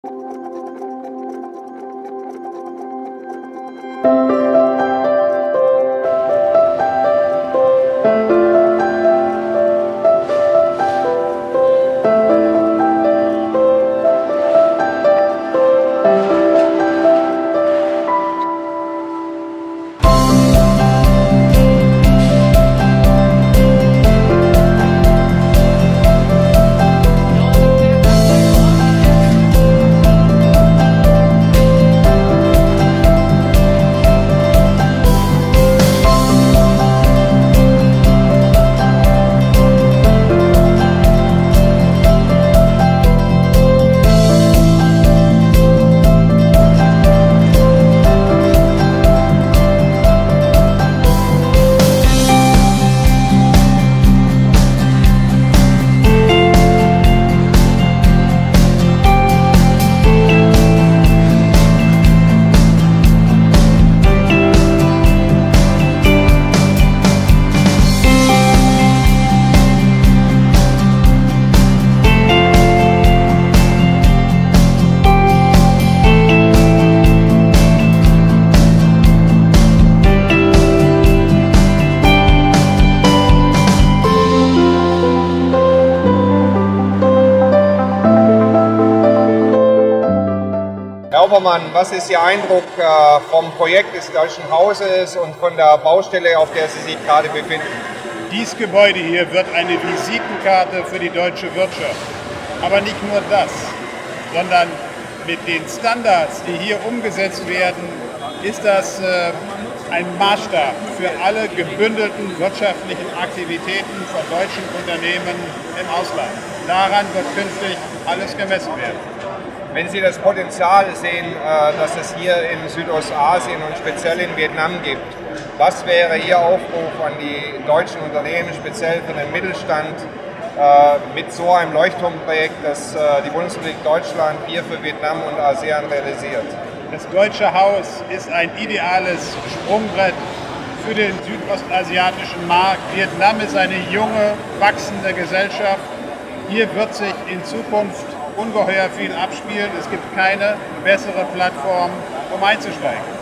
Herr Obermann, was ist Ihr Eindruck vom Projekt des Deutschen Hauses und von der Baustelle, auf der Sie sich gerade befinden? Dieses Gebäude hier wird eine Visitenkarte für die deutsche Wirtschaft. Aber nicht nur das, sondern mit den Standards, die hier umgesetzt werden, ist das ein Maßstab für alle gebündelten wirtschaftlichen Aktivitäten von deutschen Unternehmen im Ausland. Daran wird künftig alles gemessen werden. Wenn Sie das Potenzial sehen, das es hier in Südostasien und speziell in Vietnam gibt, was wäre Ihr Aufruf an die deutschen Unternehmen, speziell für den Mittelstand, mit so einem Leuchtturmprojekt, das die Bundesrepublik Deutschland hier für Vietnam und ASEAN realisiert? Das Deutsche Haus ist ein ideales Sprungbrett für den südostasiatischen Markt. Vietnam ist eine junge, wachsende Gesellschaft. Hier wird sich in Zukunft ungeheuer viel abspielen. Es gibt keine bessere Plattform, um einzusteigen.